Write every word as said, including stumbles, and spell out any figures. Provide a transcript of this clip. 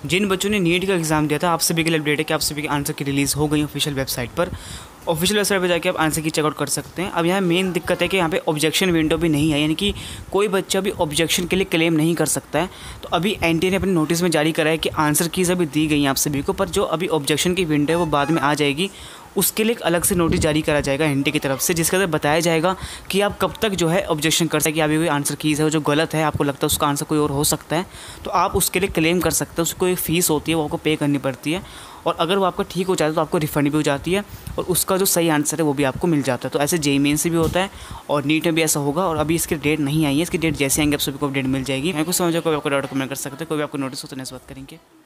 जिन बच्चों ने नीट का एग्ज़ाम दिया था, आप सभी के लिए अपडेट है कि आप सभी के आंसर की रिलीज़ हो गई ऑफिशियल वेबसाइट पर। ऑफिशियल वेबसाइट पर जाके आप आंसर की चेकआउट कर सकते हैं। अब यहाँ मेन दिक्कत है कि यहाँ पे ऑब्जेक्शन विंडो भी नहीं है, यानी कि कोई बच्चा भी ऑब्जेक्शन के लिए क्लेम नहीं कर सकता है। तो अभी एनटीए ने अपने नोटिस में जारी करा है कि आंसर कीज़ अभी दी गई हैं आप सभी को, पर जो अभी ऑब्जेक्शन की विंडो है वो बाद में आ जाएगी। उसके लिए एक अलग से नोटिस जारी करा जाएगा एनटीए की तरफ से, जिसके अंदर बताया जाएगा कि आप कब तक जो है ऑब्जेक्शन कर सकते हैं कि अभी कोई आंसर कीज़ है वो जो गलत है, आपको लगता है उसका आंसर कोई और हो सकता है, तो आप उसके लिए क्लेम कर सकते हैं। उसको एक फ़ीस होती है, वो आपको पे करनी पड़ती है, और अगर वो आपका ठीक हो जाता है तो आपको रिफ़ंड भी हो जाती है, और उसका जो सही आंसर है वो भी आपको मिल जाता है। तो ऐसे जेईई मेन से भी होता है और नीट में भी ऐसा होगा। और अभी इसकी डेट नहीं आई है, इसकी डेट जैसे आएंगे आप सभी को अपडेट मिल जाएगी। मैं कुछ समझो, कोई आपको डाउट कमेंट कर सकते हैं, कोई भी आपको नोटिस हो तो नहीं बात करेंगे।